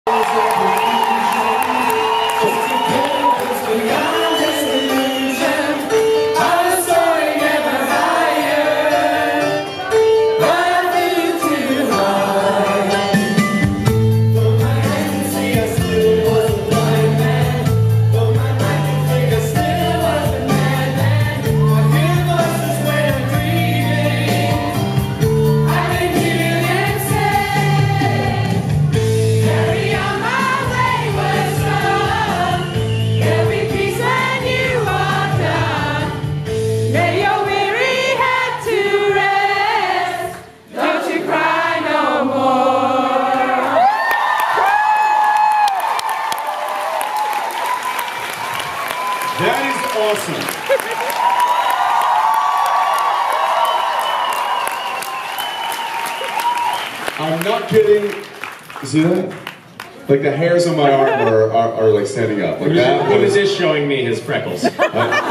I'm not kidding. See that? Like the hairs on my arm are like standing up. Like that. He was just showing me his freckles. Who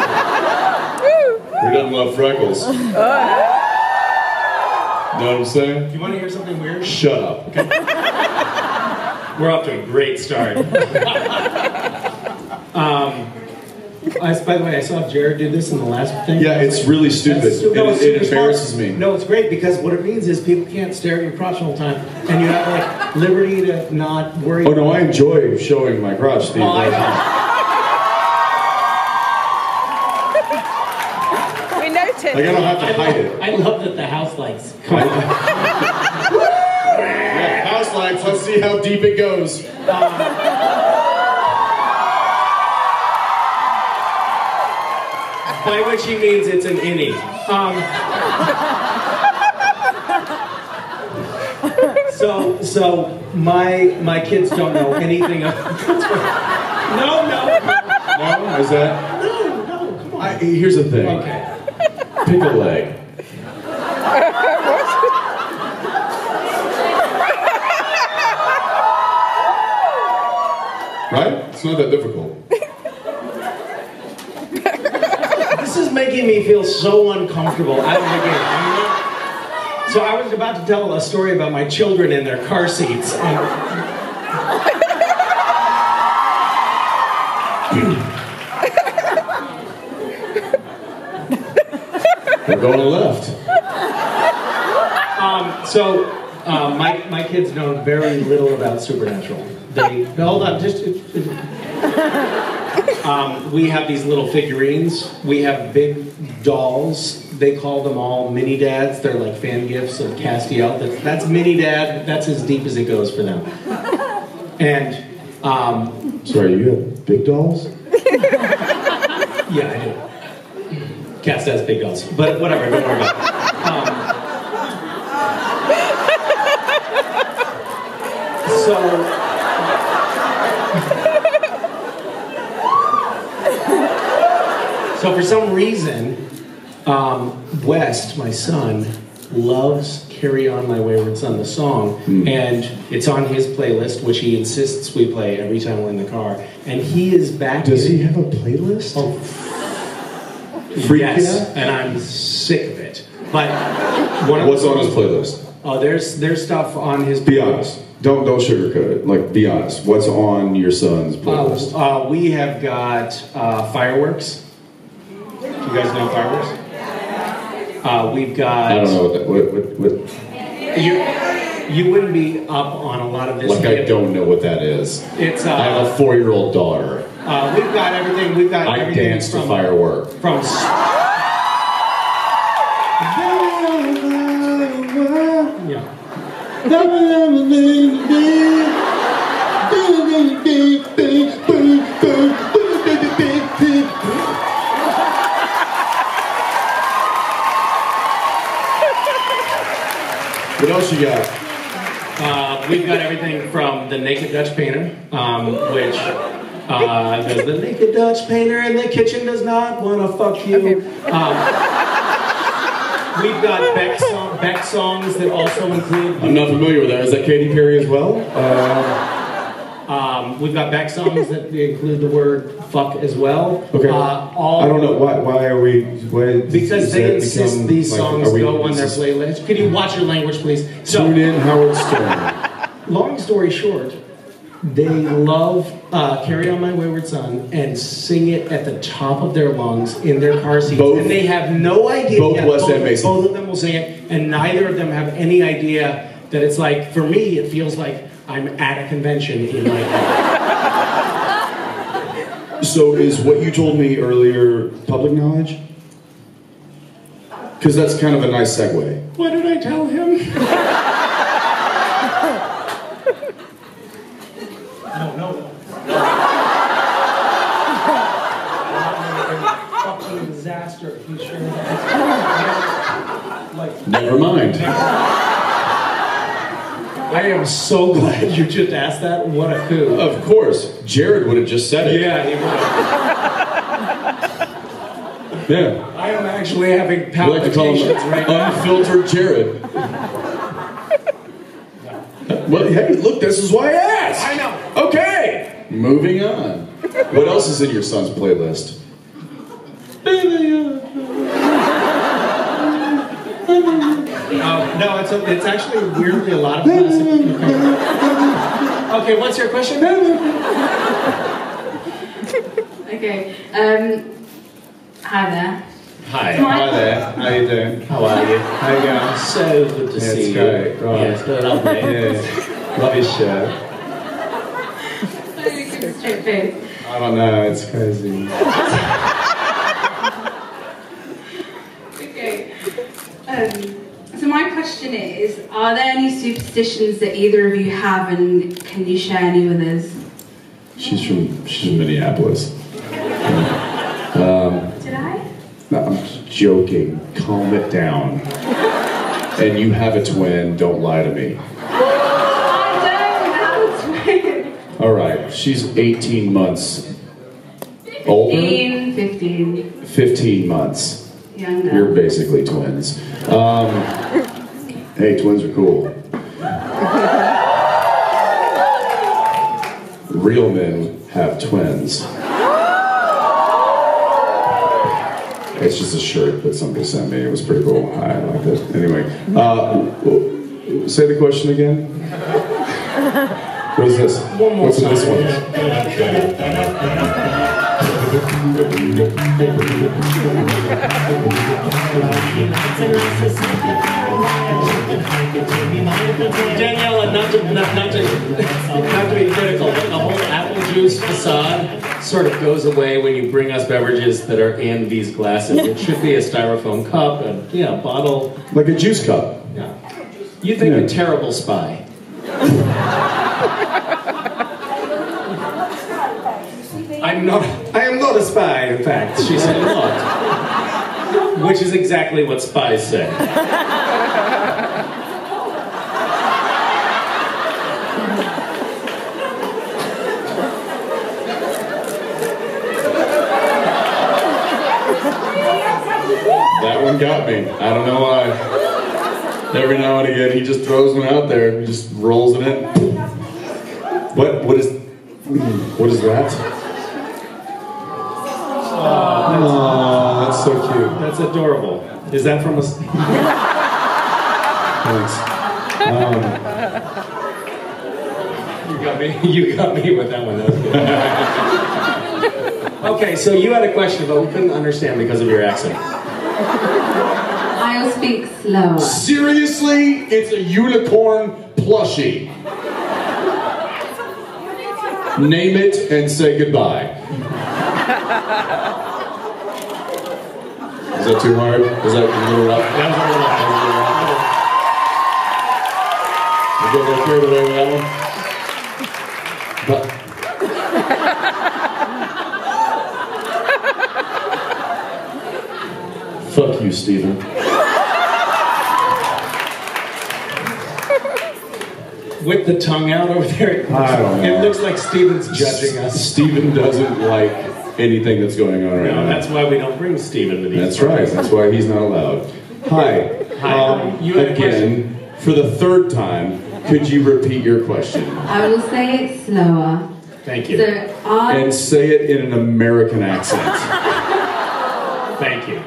doesn't love freckles? Know what I'm saying? You want to hear something weird? Shut up. Okay. We're off to a great start. By the way, I saw Jared do this in the last thing. Yeah, it's really stupid. It embarrasses me. No, it's great because what it means is people can't stare at your crotch all the time, and you have like liberty to not worry. Oh no, I enjoy showing my crotch, Steve. Oh, I know. We noticed. Like I don't have to hide it. I love that the house lights come on. Yeah, house lights. Let's see how deep it goes. By which he means it's an innie. So my kids don't know anything of. No, is that? No, come on. Here's the thing. Okay. Pick a leg. Right? It's not that difficult. This is making me feel so uncomfortable out of the gate. So I was about to tell a story about my children in their car seats. We're going left. My kids know very little about Supernatural. Hold on, we have these little figurines. We have big dolls. They call them all mini dads. They're like fan gifts of Castiel. That's mini dad. That's as deep as it goes for them. And sorry, you have big dolls? Yeah, I do. Cass has big dolls, but whatever. Don't worry about it. So for some reason, West, my son, loves Carry On My Wayward Son, the song, and it's on his playlist, which he insists we play every time we're in the car, and he is back. Does he have a playlist? Oh, yes, and I'm sick of it. But what's on his playlist? Oh, there's stuff on his playlist. Be honest. Don't sugarcoat it. Like, be honest. What's on your son's playlist? We have got Fireworks. Do you guys know Fireworks? We've got. I don't know what. You wouldn't be up on a lot of this. Like I don't know what that is. It's. I have a 4-year-old daughter. We've got everything. We've got. I dance to Firework. From. Yeah. What else you got? We've got everything from the Naked Dutch Painter, which does the Naked Dutch Painter in the kitchen does not want to fuck you. We've got Beck songs that also include. I'm not familiar with that. Is that Katy Perry as well? We've got Beck songs that include the word fuck as well. Okay. I don't know why are we? Because they insist these songs go on their playlist. Can you watch your language, please? Tune in, Howard Stern. Long story short, They love Carry On My Wayward Son and sing it at the top of their lungs in their car seats. Both, and they have no idea. Both West and Mason. Both of them will sing it, and neither of them have any idea that it's like, for me, it feels like I'm at a convention in my car. So is what you told me earlier public knowledge? Because that's kind of a nice segue. What did I tell him? I don't know. Fucking disaster. If you sure like, never mind. I am so glad you just asked that. What a coup. Of course. Jared would have just said it. Yeah, he would have. Yeah. I am actually having We like to call palpitations him right now. Unfiltered Jared. Well, hey, look, this is why I asked. I know. Okay. Moving on. What else is in your son's playlist? No, it's actually weirdly a lot of classic. Okay, what's your question? Okay. Hi there. Hi. Hi there. How you doing? How are you? How you going? So good to see It's you. great. Right. Yes, lovely. Yeah. Love your shirt. Straight face. I don't know. It's crazy. Okay. So my question is, are there any superstitions that either of you have, and can you share any with us? She's from Minneapolis. Did I? No, I'm just joking. Calm it down. And you have a twin. Don't lie to me. I don't have a twin. All right. She's 18 months older. 15. 15 months. Younger. You're basically twins. Hey, twins are cool. Real men have twins. It's just a shirt that somebody sent me. It was pretty cool. I liked it. Anyway, say the question again. What is this? One more What's in this one? Daniela, not to be critical, but the whole apple juice facade sort of goes away when you bring us beverages that are in these glasses. It should be a styrofoam cup, a bottle. Like a juice cup. Yeah. You think Yeah. a terrible spy. I am not a spy, in fact. She said not. Which is exactly what spies say. That one got me. I don't know why. Every now and again, he just throws one out there. He just rolls it in. What is that? Oh, that's so cute. That's adorable. Is that from a... Thanks. You got me with that one. That was good. Okay, so you had a question, but we couldn't understand because of your accent. I'll speak slower. Seriously? It's a unicorn plushie. Name it and say goodbye. Is that too hard? Is that a little rough? That was a little You guys okay with that one? But fuck you, Steven. with the tongue out over there. I don't know. It looks like Steven's judging us. Steven doesn't like anything that's going on right No, now. that's why we don't bring Steven to these. That's right. That's why he's not allowed. Hi. Hi. You had a Again, for the third time, could you repeat your question? I will say it slower. Thank you. So, And say it in an American accent. Thank you.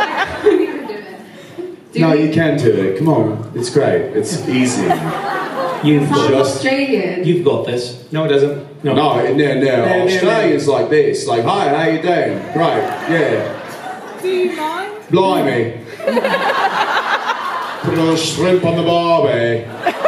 No, you can do it. Come on. It's great. It's easy. You've Sounds just- Australian. You've got this. No, it doesn't. No, Australians like this. Like, hi, how you doing? Great, yeah. Do you mind? Blimey. Put a little shrimp on the barbie.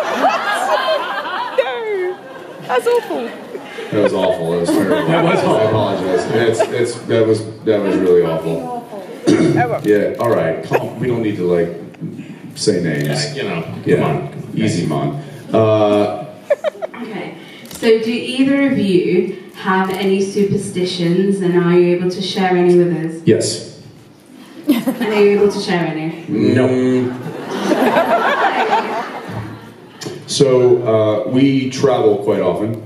No, that's awful. That was awful. That was terrible. That was awful. I apologize. That was really awful. Yeah. All right. We don't need to like say names. Yeah, you know. Yeah. Come on. Easy, man. Okay. So, do either of you have any superstitions, and are you able to share any with us? Yes. And are you able to share any? No. So we travel quite often.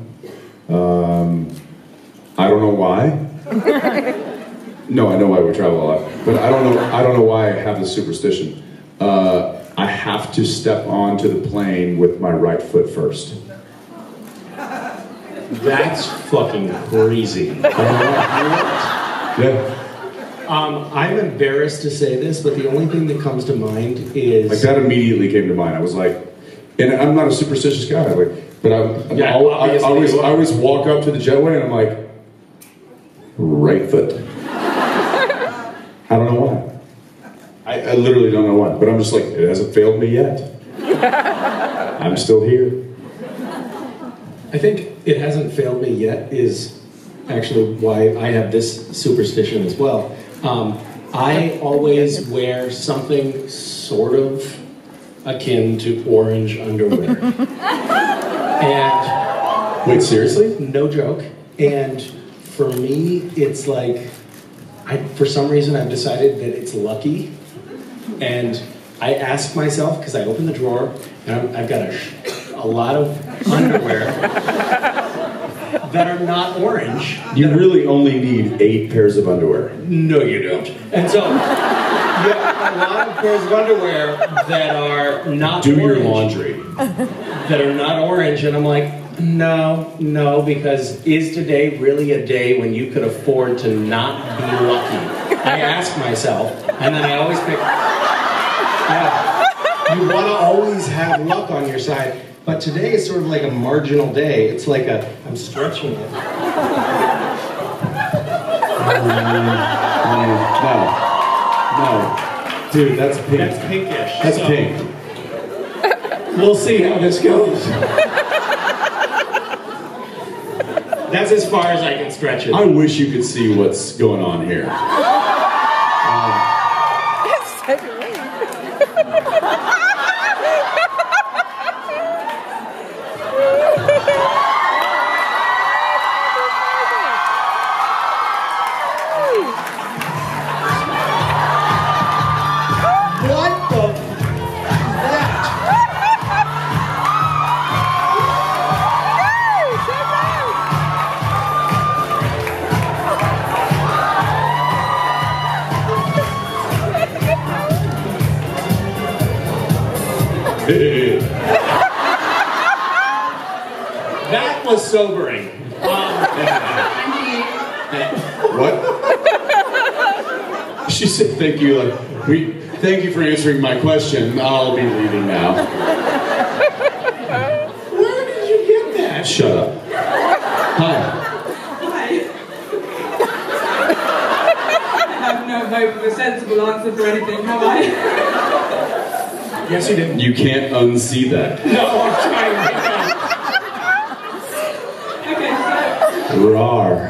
I don't know why. No, I know why we travel a lot, but I don't know why I have this superstition. I have to step onto the plane with my right foot first. That's fucking crazy. Yeah. I'm embarrassed to say this, but the only thing that comes to mind is... Like that immediately came to mind. I was like, and I'm not a superstitious guy, like, but I always walk up to the jetway and I'm like, right foot. I don't know why. I literally don't know why, but I'm just like, it hasn't failed me yet. I'm still here. I think it hasn't failed me yet is actually why I have this superstition as well. I always wear something sort of akin to orange underwear. And Wait, seriously? no joke. And for me, it's like, for some reason I've decided that it's lucky. And I ask myself, because I open the drawer, and I've got a lot of underwear that are not orange. You really only need 8 pairs of underwear. No, you don't. And so, you have a lot of pairs of underwear that are not Do orange. your laundry. That are not orange, and I'm like, no, because is today really a day when you could afford to not be lucky? I ask myself, and then I always pick, you want to always have luck on your side, but today is sort of like a marginal day. It's like I'm stretching it. No. Dude, that's pink. That's pinkish. That's so pink. We'll see how this goes. That's as far as I can stretch it. I wish you could see what's going on here. What the? That was sobering. What? She said thank you. Like, thank you for answering my question. I'll be leaving now. Where did you get that? Shut up. Hi. Hi. I have no hope of a sensible answer for anything, have I? Yes, you did. You can't unsee that. No, I'm trying right Okay, so Rawr.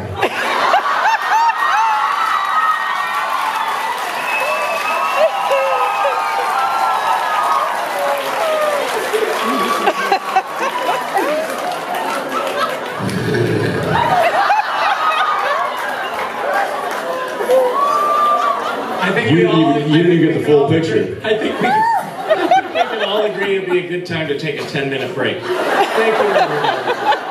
I think You we all, didn't even get the full picture. I think we can all agree it'd be a good time to take a 10-minute break. Thank you, everybody.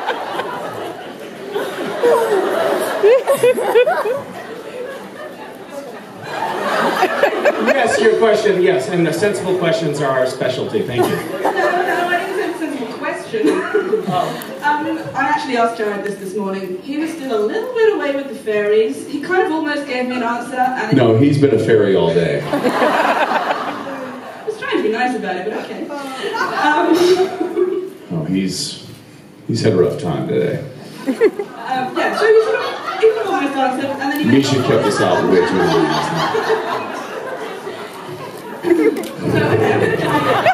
Yes, your question, yes, and the sensible questions are our specialty. Thank you. No, I didn't say a sensible question. I actually asked Jared this morning. He was still a little bit away with the fairies. He kind of almost gave me an answer. And No, he's been a fairy all day. I was trying to be nice about it, but okay. Oh, he's had a rough time today. Yeah, so he sort of organised answer, and then he went Misha kept us out way too long last night. So, okay, I'm going to try it.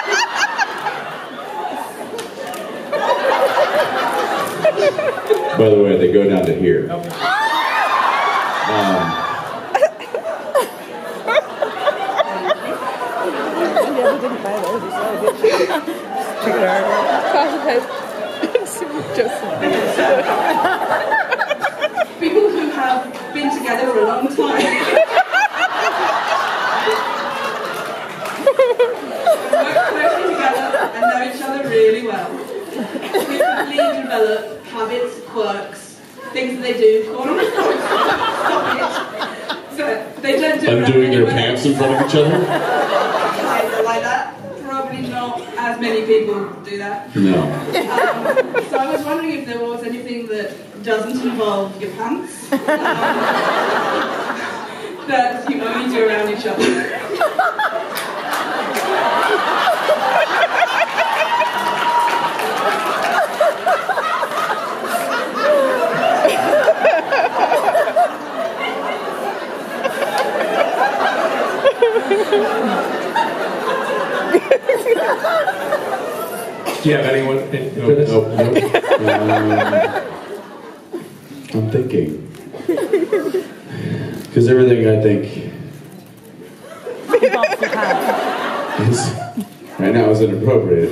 By the way, they go down to here. People who have been together for a long time. Work closely together and know each other really well. Frequently develop habits, quirks, things that they do. Stop it. So they don't do Undoing their pants in front of each other? Like that. Probably not as many people do that. No. So I was wondering if there was anything that doesn't involve your pants that you only do around each other. Do you have anyone? I'm thinking. Because everything I think is, right now is inappropriate.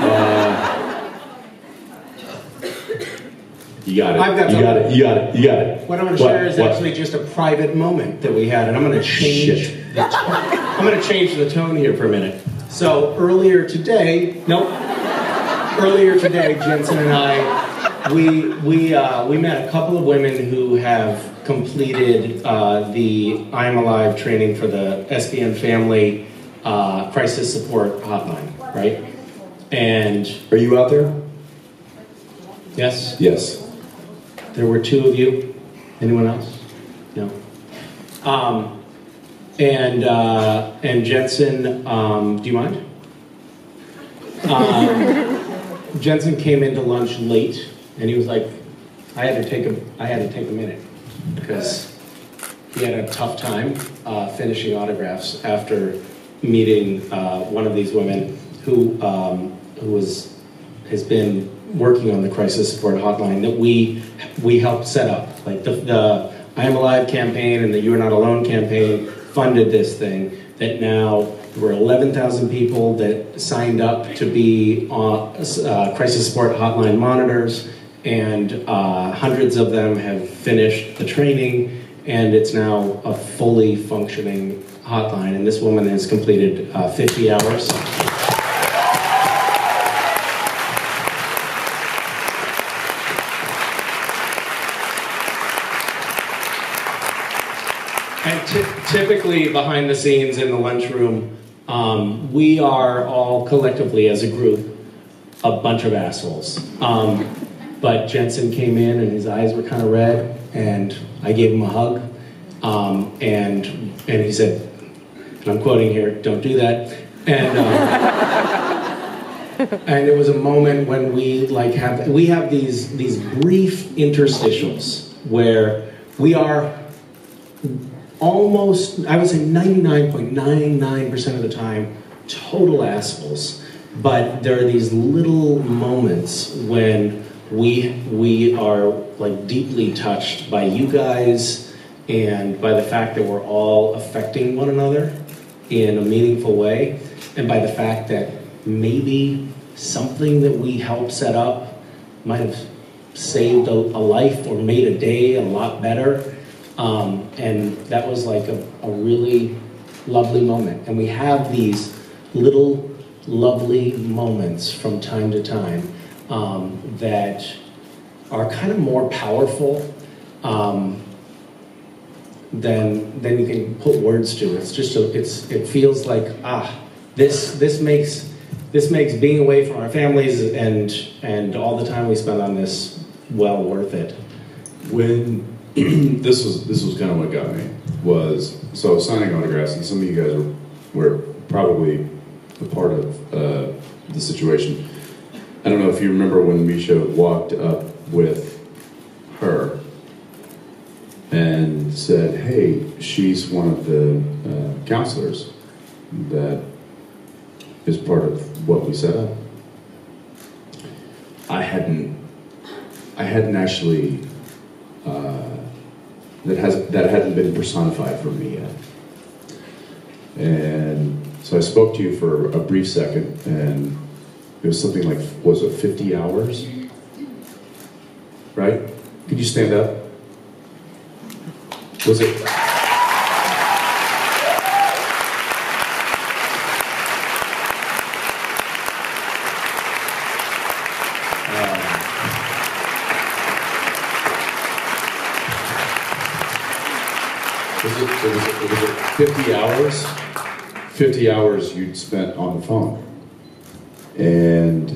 You got it. I've got you got it. You got it. You got it. What I'm going to share is actually just a private moment that we had, and I'm going to change. I'm going to change the tone here for a minute. So earlier today, Jensen and I, we met a couple of women who have completed the I Am Alive training for the SBN Family Crisis Support Hotline, right? And are you out there? Yes. Yes. There were two of you. Anyone else? No. And Jensen, do you mind? Jensen came into lunch late, and he was like, I had to take a minute because he had a tough time finishing autographs after meeting one of these women who has been working on the crisis support hotline that we helped set up. Like the I Am Alive campaign and the You Are Not Alone campaign funded this thing that now there were 11,000 people that signed up to be crisis support hotline monitors, and hundreds of them have finished the training, and it's now a fully functioning hotline, and this woman has completed 50 hours. And typically behind the scenes in the lunchroom, we are all collectively as a group a bunch of assholes. But Jensen came in and his eyes were kind of red, and I gave him a hug, and he said, and I'm quoting here, "Don't do that." And and it was a moment when we have these brief interstitials where we are almost, I would say 99.99% of the time, total assholes. But there are these little moments when we are like deeply touched by you guys and by the fact that we're all affecting one another in a meaningful way, and by the fact that maybe something that we helped set up might have saved a life or made a day a lot better. And that was like a really lovely moment. And we have these little lovely moments from time to time that are kind of more powerful than you can put words to. It's just it feels like this makes being away from our families and all the time we spend on this well worth it. When this was kind of what got me was, so signing autographs, and some of you guys were probably a part of the situation. I don't know if you remember when Misha walked up with her and said, hey, she's one of the counselors that is part of what we set up. I hadn't actually, that hadn't been personified for me yet. And so I spoke to you for a brief second, and it was something like, was it 50 hours? Right? Could you stand up? Was it? Was it 50 hours? 50 hours you'd spent on the phone. And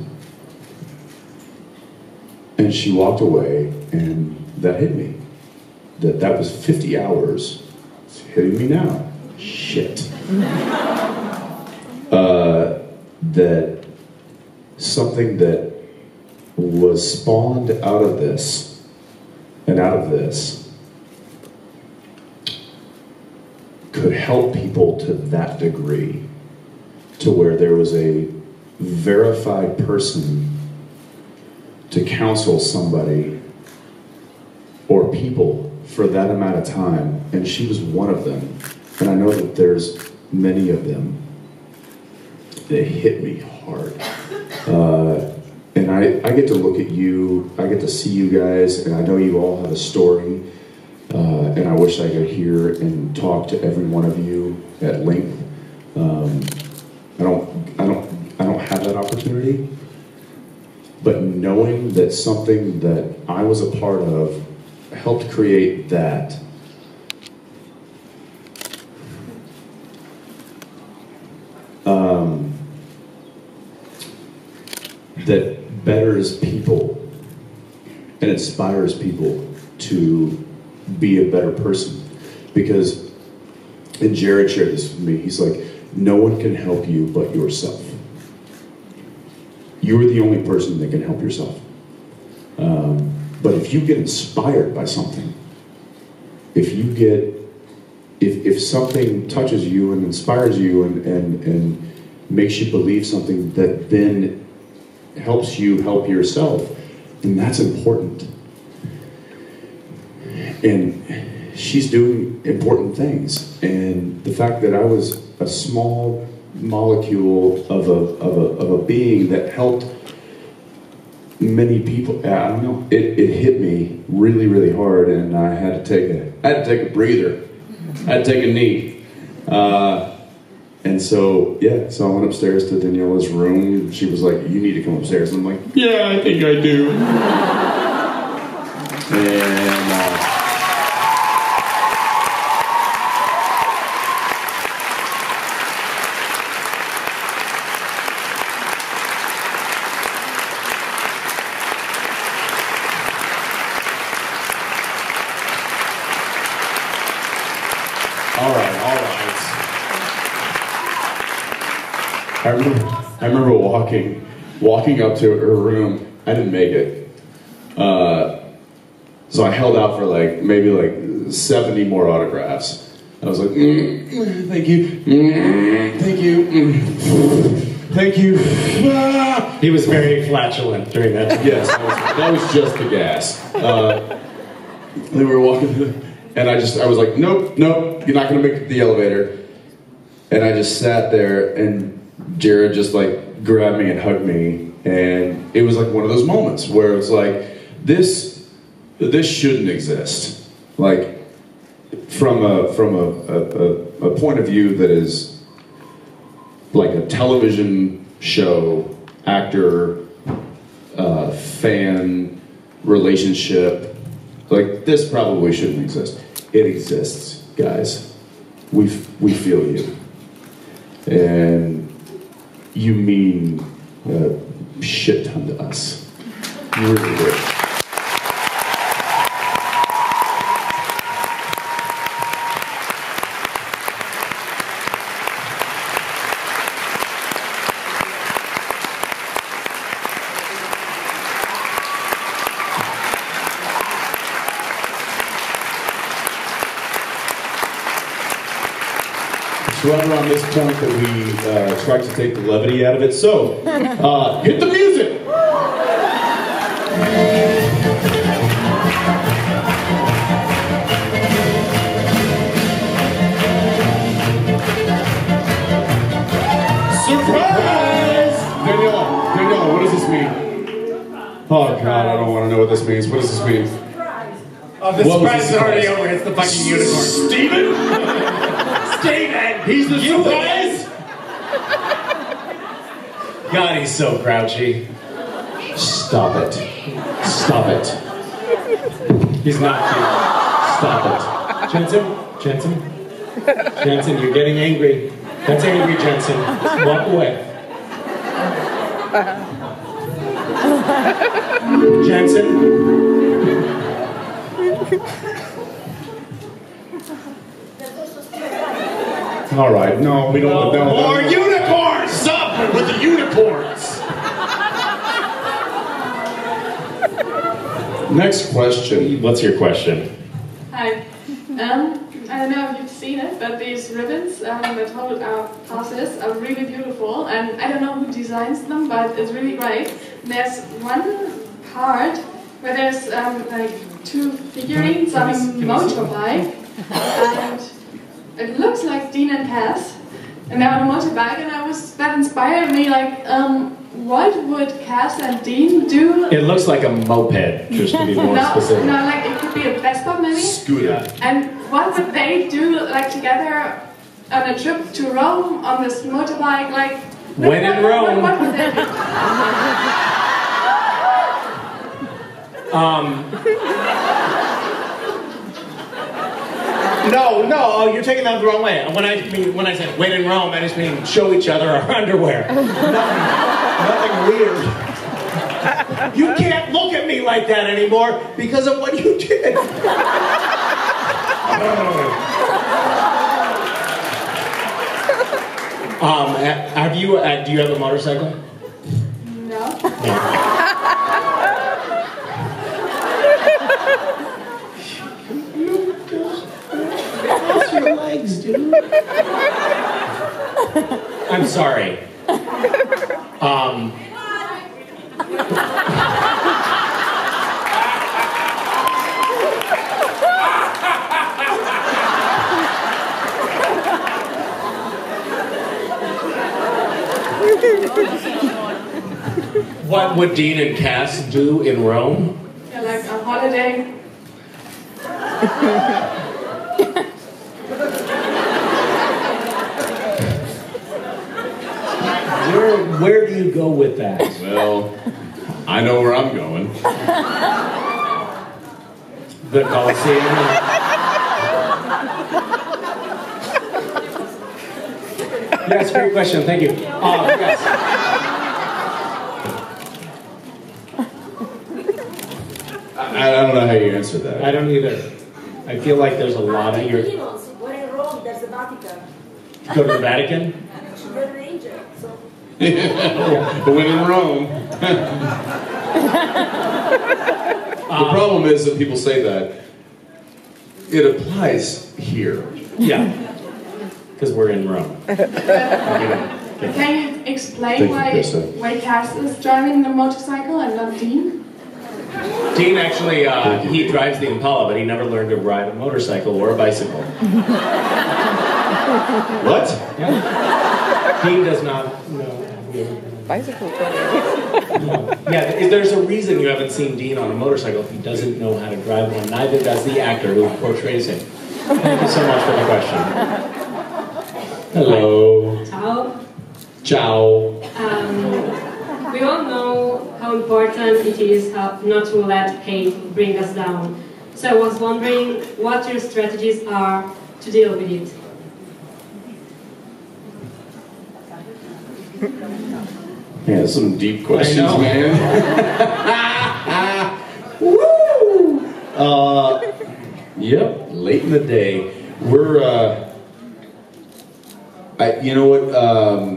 she walked away, and that hit me. That was 50 hours. It's hitting me now. Shit. That something that was spawned out of this, and out of this, could help people to that degree, to where there was a verified person to counsel somebody or people for that amount of time, and she was one of them. And I know that there's many of them. It hit me hard. And I get to look at you, I get to see you guys, and I know you all have a story. And I wish I could hear and talk to every one of you at length. I don't have that opportunity. But knowing that something that I was a part of helped create that, that betters people and inspires people to be a better person. Because, and Jared shared this with me, he's like, no one can help you but yourself. You're the only person that can help yourself. But if you get inspired by something, if something touches you and inspires you and makes you believe something that then helps you help yourself, then that's important. And she's doing important things. And the fact that I was a small molecule of a being that helped many people, I don't know, it hit me really, really hard, and I had to take a breather. I had to take a knee. And so, yeah, so I went upstairs to Daniela's room. She was like, you need to come upstairs. And I'm like, yeah, I think I do. And all right. I remember walking up to her room. I didn't make it. So I held out for maybe 70 more autographs. I was like, thank you, thank you, thank you. He was very flatulent during that. Yes, that was just the gas. They were walking through, and I was like, nope, you're not gonna make it to the elevator. And I just sat there, and Jared just grabbed me and hugged me, and it was like one of those moments where it's like, this shouldn't exist. Like, from a point of view that is like a television show, actor, fan relationship, like, this probably shouldn't exist. It exists, guys. We feel you. And you mean a shit ton to us. You really do. right around this point that we tried to take the levity out of it. So, hit the music! Surprise! Danielle, what does this mean? Oh God, I don't want to know what this means. What does this mean? Oh, the surprise is already over. It's the fucking unicorn. Steven? Steven! He's the surprise? God, he's so grouchy. Stop it. Stop it. He's not cute. Stop it. Jensen, you're getting angry. That's angry, Jensen. Walk away. Jensen? All right, no, we don't want to know. More unicorns! Stop with the unicorns! Next question. What's your question? Hi. I don't know if you've seen it, but these ribbons that hold our houses are really beautiful, and I don't know who designs them, but it's really great. And there's one part where there's like two figurines on a motorbike, and it looks like Dean and Cass, and they're on a motorbike, and that inspired me, like, what would Cass and Dean do? It looks like a moped, just to be more specific. No, like it could be a Vespa maybe. Scooter. And what would they do, like, together on a trip to Rome on this motorbike? Like, when in Rome. What would they do? No, you're taking that the wrong way. When I said when in Rome, I just mean show each other our underwear. Nothing weird. You can't look at me like that anymore because of what you did. Do you have a motorcycle? No. Cross your legs, dude. I'm sorry. What would Dean and Cass do in Rome? Yeah, like a holiday. Where do you go with that? Well, I know where I'm going. The Coliseum. Yes, great question. Thank you. Yes. I don't know how you answer that. I don't either. I feel like there's a lot of your... When in Rome, there's the Vatican. Go to the Vatican? You're an angel, so... But when in Rome. The problem is that people say that it applies here. Yeah. Because we're in Rome. Can you explain why Cass is driving the motorcycle and not Dean? Dean actually, he drives the Impala, but he never learned to ride a motorcycle or a bicycle. What? Yeah. Dean does not know. Bicycle. Yeah, there's a reason you haven't seen Dean on a motorcycle. He doesn't know how to drive one. Neither does the actor who portrays him. Thank you so much for the question. Hello. Ciao. Ciao. We all know how important it is not to let hate bring us down. So I was wondering what your strategies are to deal with it. Yeah, some deep questions, man. Woo! Yep, late in the day. We're, you know what,